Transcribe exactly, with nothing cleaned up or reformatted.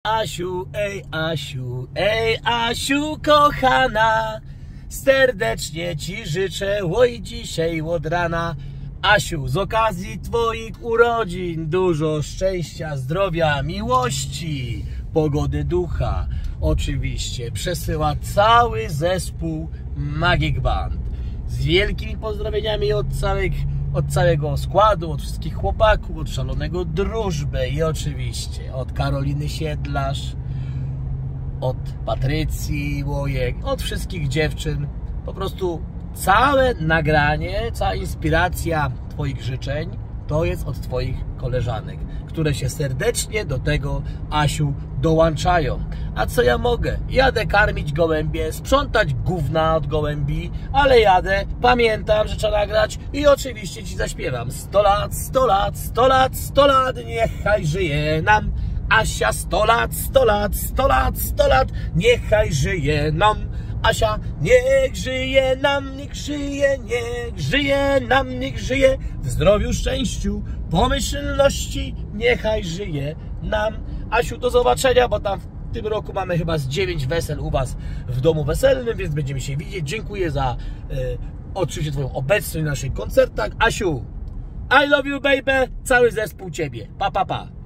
Asiu, ej Asiu, ej Asiu kochana, serdecznie ci życzę, oj dzisiaj od rana. Asiu, z okazji twoich urodzin dużo szczęścia, zdrowia, miłości, pogody ducha. Oczywiście przesyła cały zespół Magic Band. Z wielkimi pozdrowieniami od, całych, od całego składu, od wszystkich chłopaków, od Szalonego Drużby i oczywiście od Karoliny Siedlarz, od Patrycji Łojek, od wszystkich dziewczyn. Po prostu całe nagranie, cała inspiracja twoich życzeń to jest od twoich koleżanek, które się serdecznie do tego, Asiu, dołączają. A co ja mogę? Jadę karmić gołębie, sprzątać gówna od gołębi, ale jadę, pamiętam, że trzeba nagrać i oczywiście ci zaśpiewam. Sto lat, sto lat, sto lat, sto lat, niechaj żyje nam Asia, sto lat, sto lat, sto lat, sto lat, niechaj żyje nam Asia, niech żyje nam, niech żyje, niech żyje nam, niech żyje w zdrowiu, szczęściu, pomyślności, niechaj żyje nam. Asiu, do zobaczenia, bo tam w tym roku mamy chyba z dziewięć wesel u was w domu weselnym, więc będziemy się widzieć. Dziękuję za e, oczywiście twoją obecność na naszych koncertach. Asiu, I love you baby, cały zespół ciebie. Pa, pa, pa.